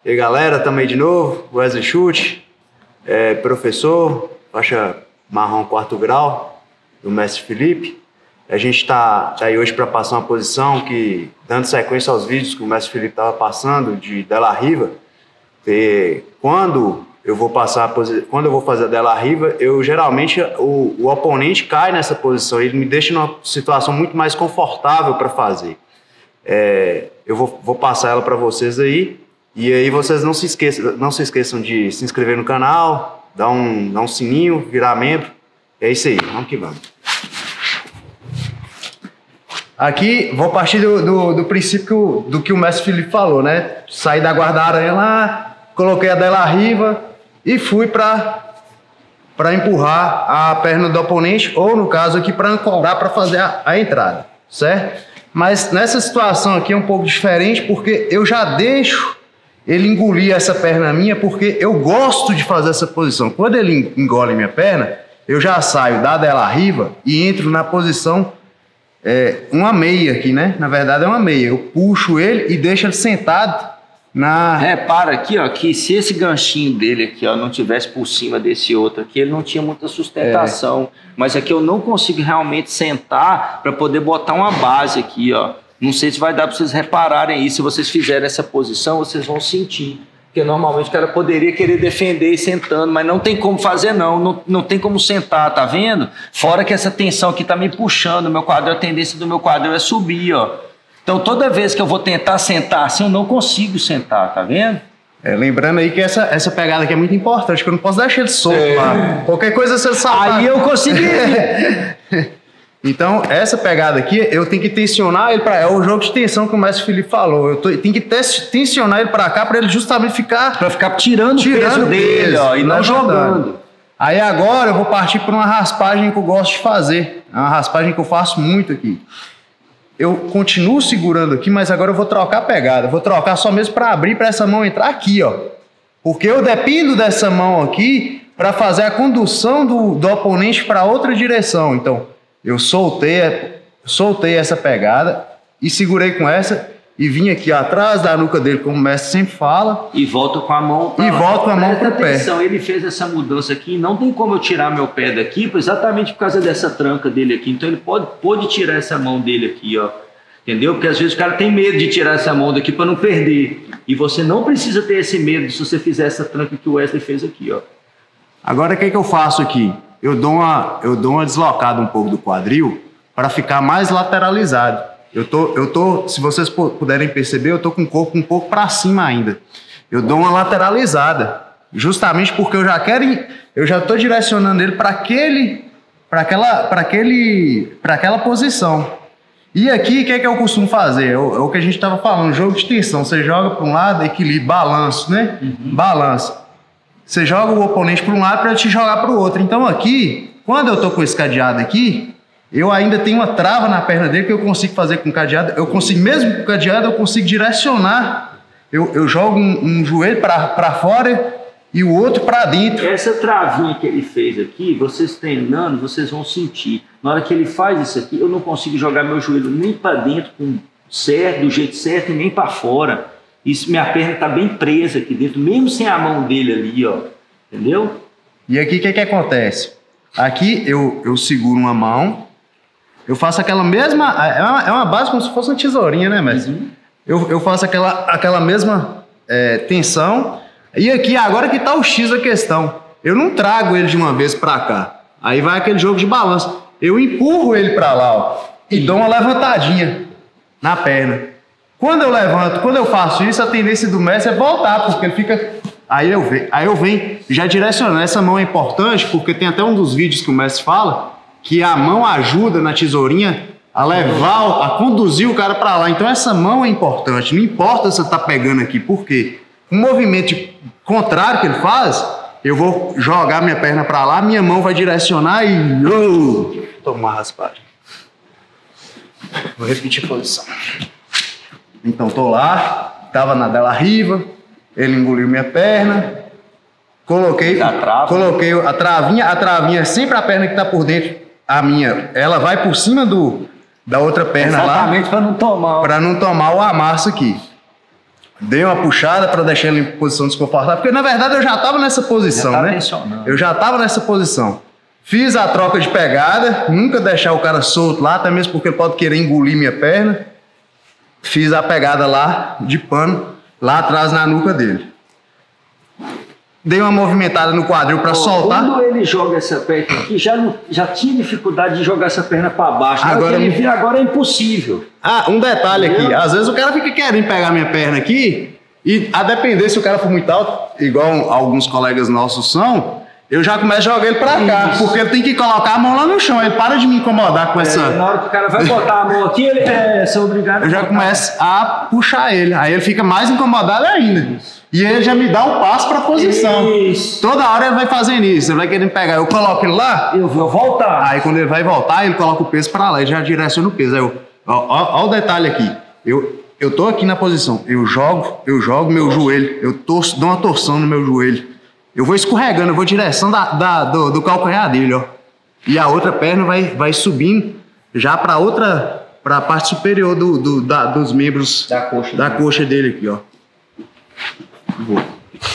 E aí, galera, tamo aí de novo, Wesley Chute, professor, faixa marrom 4º grau, do mestre Felipe. A gente tá aí hoje para passar uma posição que, dando sequência aos vídeos que o mestre Felipe estava passando, de Della Riva, quando eu vou fazer a Della Riva, geralmente o oponente cai nessa posição, ele me deixa numa situação muito mais confortável para fazer. Eu vou passar ela para vocês aí, e aí vocês não se esqueçam de se inscrever no canal, dar um sininho, virar membro. É isso aí, vamos que vamos. Aqui, vou partir do princípio do que o mestre Felipe falou, né? Saí da guarda-aranha lá, coloquei a Della Riva e fui para empurrar a perna do oponente, ou no caso aqui, para ancorar, para fazer a entrada, certo? Mas nessa situação aqui é um pouco diferente, porque eu já deixo ele engolir essa perna minha, porque eu gosto de fazer essa posição. Quando ele engole minha perna, eu já saio da Della Riva e entro na posição, uma meia aqui, né? Na verdade é uma meia. Eu puxo ele e deixo ele sentado na... Repara aqui, ó, que se esse ganchinho dele aqui, ó, não tivesse por cima desse outro aqui, ele não tinha muita sustentação. Mas aqui eu não consigo realmente sentar para poder botar uma base aqui, ó. Não sei se vai dar para vocês repararem isso. Se vocês fizerem essa posição, vocês vão sentir. Porque normalmente o cara poderia querer defender sentando, mas não tem como fazer não tem como sentar, tá vendo? Fora que essa tensão aqui tá me puxando, meu quadril, a tendência do meu quadril é subir, ó. Então toda vez que eu vou tentar sentar assim, eu não consigo sentar, tá vendo? Lembrando aí que essa pegada aqui é muito importante, que eu não posso deixar ele solto lá. Qualquer coisa você sabe. Aí eu consegui. Então, essa pegada aqui, eu tenho que tensionar ele para... É o jogo de tensão que o mestre Felipe falou. Eu tenho que tensionar ele para cá, para ele justamente ficar... Para ficar tirando o peso dele, ó, e não jogando. Aí agora eu vou partir para uma raspagem que eu gosto de fazer. É uma raspagem que eu faço muito aqui. Eu continuo segurando aqui, mas agora eu vou trocar a pegada. Vou trocar só mesmo para abrir, para essa mão entrar aqui, ó. Porque eu dependo dessa mão aqui para fazer a condução do oponente para outra direção. Então... eu soltei essa pegada e segurei com essa e vim aqui atrás da nuca dele, como o mestre sempre fala. E volto com a mão para o pé. Ele fez essa mudança aqui, não tem como eu tirar meu pé daqui, exatamente por causa dessa tranca dele aqui. Então ele pode tirar essa mão dele aqui, ó. Entendeu? Porque às vezes o cara tem medo de tirar essa mão daqui para não perder. E você não precisa ter esse medo se você fizer essa tranca que o Wesley fez aqui, ó. Agora o que eu faço aqui? Eu dou uma deslocada um pouco do quadril para ficar mais lateralizado. Se vocês puderem perceber, eu tô com o corpo um pouco para cima ainda. Eu dou uma lateralizada, justamente porque eu já estou direcionando ele para aquela posição. E aqui, o que eu costumo fazer? É o que a gente estava falando, jogo de tensão. Você joga para um lado, equilíbrio, balanço, né? Balanço. Você joga o oponente para um lado para ele te jogar para o outro. Então aqui, quando eu estou com esse cadeado aqui, eu ainda tenho uma trava na perna dele que eu consigo fazer com o cadeado. Eu consigo, mesmo com o cadeado, eu consigo direcionar. Eu jogo um joelho para fora e o outro para dentro. Essa travinha que ele fez aqui, vocês treinando, vocês vão sentir. Na hora que ele faz isso aqui, eu não consigo jogar meu joelho nem para dentro do jeito certo e nem para fora. Isso, minha perna está bem presa aqui dentro, mesmo sem a mão dele ali, ó. Entendeu? E aqui o que acontece? Aqui eu seguro uma mão, eu faço aquela mesma... É uma base como se fosse uma tesourinha, né, mestre? Eu faço aquela mesma tensão. E aqui, agora que está o X da questão. Eu não trago ele de uma vez para cá. Aí vai aquele jogo de balanço. Eu empurro ele para lá, ó, e dou uma levantadinha na perna. Quando eu levanto, quando eu faço isso, a tendência do mestre é voltar, porque ele fica... Aí eu venho já direcionando. Essa mão é importante, porque tem até um dos vídeos que o mestre fala que a mão ajuda na tesourinha a levar, a conduzir o cara para lá. Então essa mão é importante. Não importa se você está pegando aqui, por quê? O movimento contrário que ele faz, eu vou jogar minha perna para lá, minha mão vai direcionar e... Toma uma raspagem. Vou repetir a posição. Então, tô lá, tava na Della Riva, ele engoliu minha perna, coloquei a travinha, sempre a perna que tá por dentro, a minha, ela vai por cima da outra perna. Exatamente, lá. Exatamente, para não tomar. Para não tomar o amasso aqui. Dei uma puxada para deixar ele em posição desconfortável, porque na verdade eu já estava nessa posição, né? Eu já estava nessa posição. Fiz a troca de pegada, nunca deixar o cara solto lá, até mesmo porque ele pode querer engolir minha perna. Fiz a pegada lá de pano, lá atrás na nuca dele. Dei uma movimentada no quadril para soltar. Quando ele joga essa perna aqui, já tinha dificuldade de jogar essa perna para baixo. Agora ele vira, agora é impossível. Ah, um detalhe aqui. Às vezes o cara fica querendo pegar minha perna aqui e, a depender se o cara for muito alto, igual alguns colegas nossos são, eu já começo a jogar ele para cá, porque ele tem que colocar a mão lá no chão. Ele para de me incomodar com essa... Na hora que o cara vai botar a mão aqui, ele é obrigado a Eu já começo a puxar ele. Aí ele fica mais incomodado ainda. Isso. E ele já me dá um passo para a posição. Isso. Toda hora ele vai fazendo isso. Ele vai querendo pegar. Eu coloco ele lá. Eu vou voltar. Aí quando ele vai voltar, ele coloca o peso para lá. Ele já direciona o peso. Aí ó o detalhe aqui. Eu tô aqui na posição. Eu jogo meu joelho. Eu torço, dou uma torção no meu joelho. Eu vou escorregando. Eu vou direção do calcanhar dele, ó. E a outra perna vai subindo já para a parte superior dos membros da coxa dele aqui, ó. Vou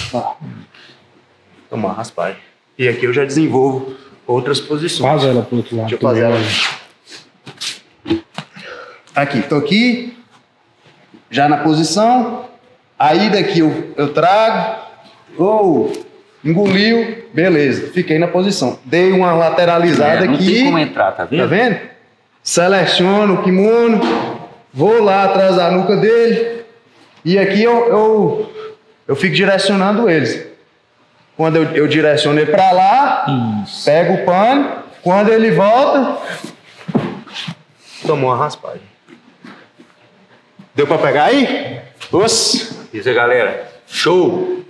tomar raspagem. E aqui eu já desenvolvo outras posições. Faz ela pro outro lado. Deixa eu fazer ela. Aqui, tô aqui. Já na posição. Aí daqui eu trago. Engoliu. Beleza. Fiquei na posição. Dei uma lateralizada aqui. Não tem como entrar, tá vendo? Tá vendo? Seleciono o kimono. Vou lá atrás da nuca dele. E aqui eu fico direcionando eles. Quando eu direciono ele para lá, pego o pano. Quando ele volta, tomou uma raspagem. Deu para pegar aí? Isso aí, galera. Show!